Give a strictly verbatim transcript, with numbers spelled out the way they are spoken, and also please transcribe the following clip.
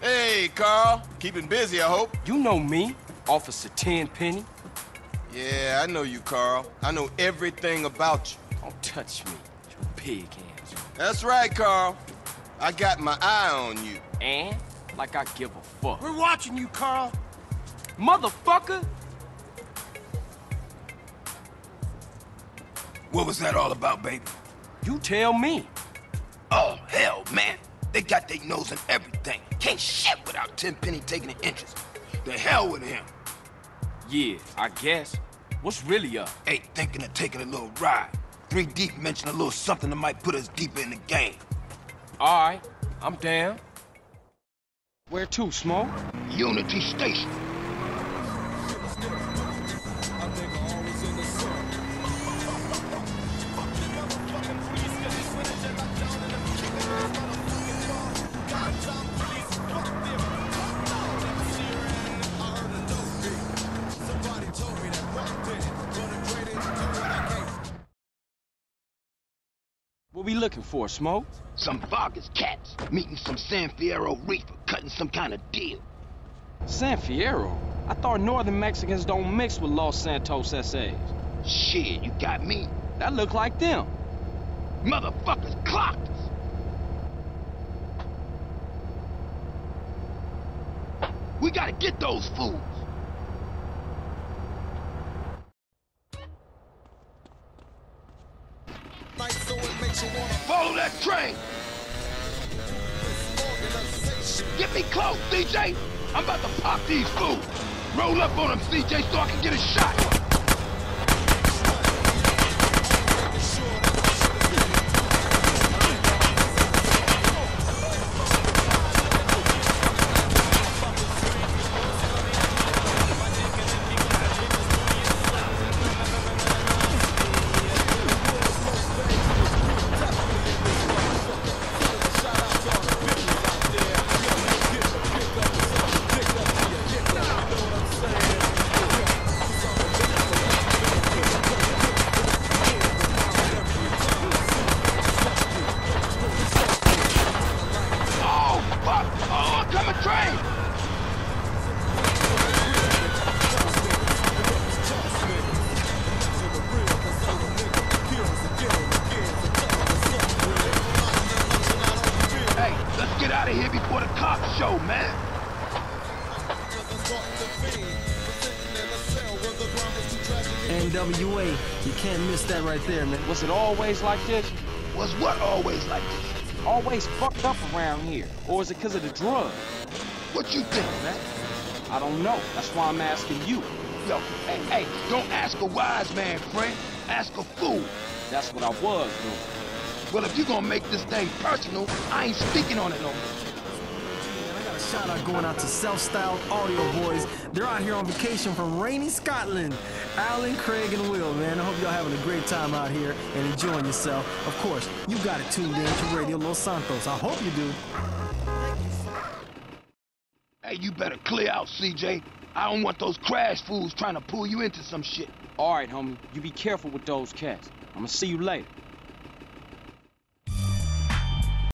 Hey, Carl. Keeping busy, I hope. You know me, Officer Tenpenny. Yeah, I know you, Carl. I know everything about you. Don't touch me, you pig hands. That's right, Carl. I got my eye on you. And? Like I give a fuck. We're watching you, Carl. Motherfucker! What was that all about, baby? You tell me. Oh, hell, man. They got their nose in everything. Can't shit without Tenpenny taking an interest. The hell with him. Yeah, I guess. What's really up? Hey, thinking of taking a little ride. Three Deep mentioned a little something that might put us deeper in the game. Alright, I'm down. Where to, Smoke? Unity Station. What we looking for, Smoke? Some Vargas cats meeting some San Fierro reefer, cutting some kind of deal. San Fierro? I thought northern Mexicans don't mix with Los Santos S As. Shit, you got me. That look like them. Motherfuckers clocked us. We gotta get those fools. Follow that train! Get me close, C J! I'm about to pop these fools! Roll up on them, C J, so I can get a shot! N W A, you can't miss that right there, man. Was it always like this? Was what always like this? Always fucked up around here. Or is it because of the drugs? What you think, man? I don't know. That's why I'm asking you. Yo, hey, hey, don't ask a wise man, friend. Ask a fool. That's what I was doing. Well, if you're gonna make this thing personal, I ain't speaking on it no more. Shout out going out to Self-Styled Audio Boys. They're out here on vacation from rainy Scotland. Alan, Craig, and Will, man. I hope y'all having a great time out here and enjoying yourself. Of course, you got it tuned in to Radio Los Santos. I hope you do. Hey, you better clear out, C J. I don't want those crash fools trying to pull you into some shit. All right, homie. You be careful with those cats. I'm gonna see you later.